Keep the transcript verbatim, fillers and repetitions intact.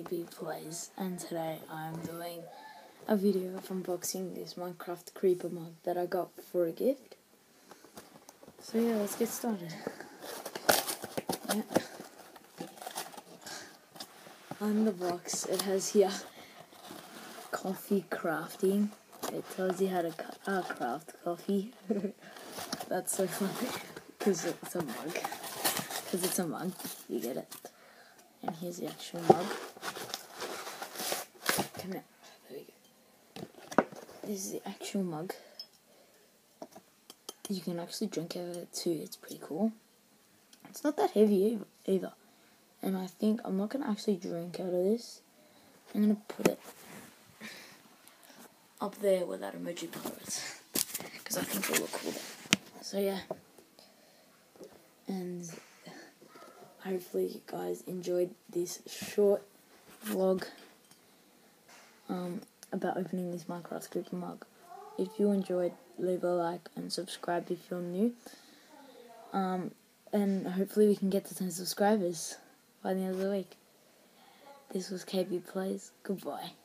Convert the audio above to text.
B Plays, and today I'm doing a video of unboxing this Minecraft Creeper mug that I got for a gift. So yeah, let's get started. Yeah. On the box it has here coffee crafting. It tells you how to uh, craft coffee. That's so funny because it's a mug. Because it's a mug, you get it. And here's the actual mug. Come here. There we go. This is the actual mug. You can actually drink out of it too. It's pretty cool. It's not that heavy either. And I think I'm not gonna actually drink out of this. I'm gonna put it up there where that emoji pillar is, because I think it'll look cool there. So yeah. And hopefully you guys enjoyed this short vlog um, about opening this Minecraft Creeper mug. If you enjoyed, leave a like and subscribe if you're new. Um, and hopefully we can get to ten subscribers by the end of the week. This was K B Plays. Goodbye.